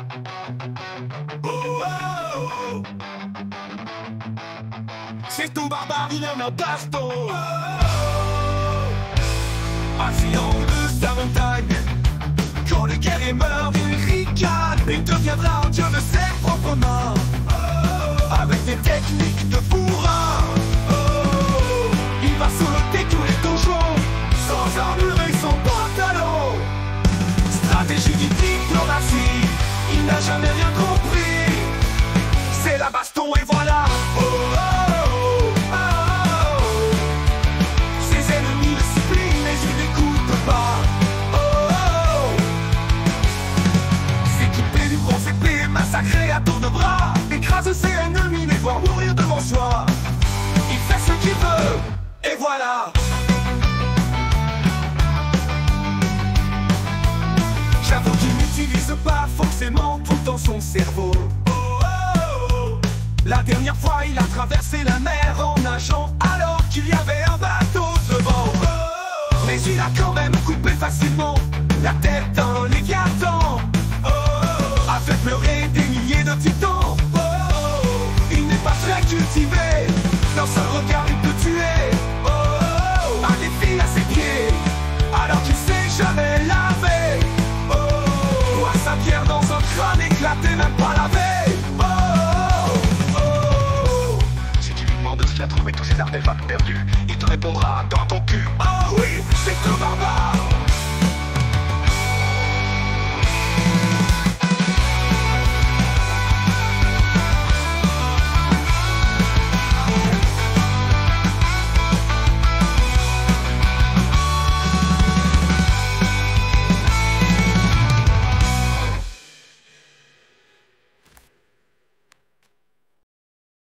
C'est tout barbare, il en a baston. Assis en haut de sa montagne, quand le guerrier meurt, il ricane. Il deviendra un dieu de ses propres mains, avec des techniques de bourrin. Il va soloter tous les donjons, sans armure et sans pantalon. Stratégie du diplomatie, il n'a jamais rien compris. C'est la baston et voilà. Ses ennemis le supplient mais il n'écoute pas. S'équiper du bronze épée, massacrer à tour de bras, écraser ses ennemis, les voir mourir devant soi. Il fait ce qu'il veut, et voilà. J'avoue qu'il n'utilise pas forcément tout dans son cerveau. La dernière fois il a traversé la mer en nageant alors qu'il y avait un bateau devant. Mais il a quand même coupé facilement la tête d'un léviathan, a fait pleurer des milliers de titans. Il n'est pas très cultivé, d'un seul regard il peut tuer. Un défi à ses pieds, alors qu'il sait jamais laver. Boire sa pierre dans un crâne éclaté, même pas lavé. Si tu lui demandes ce qu'il a trouvé tous ces artefacts perdus, il te répondra dans ton cul. Oh oui, c'est un barbare.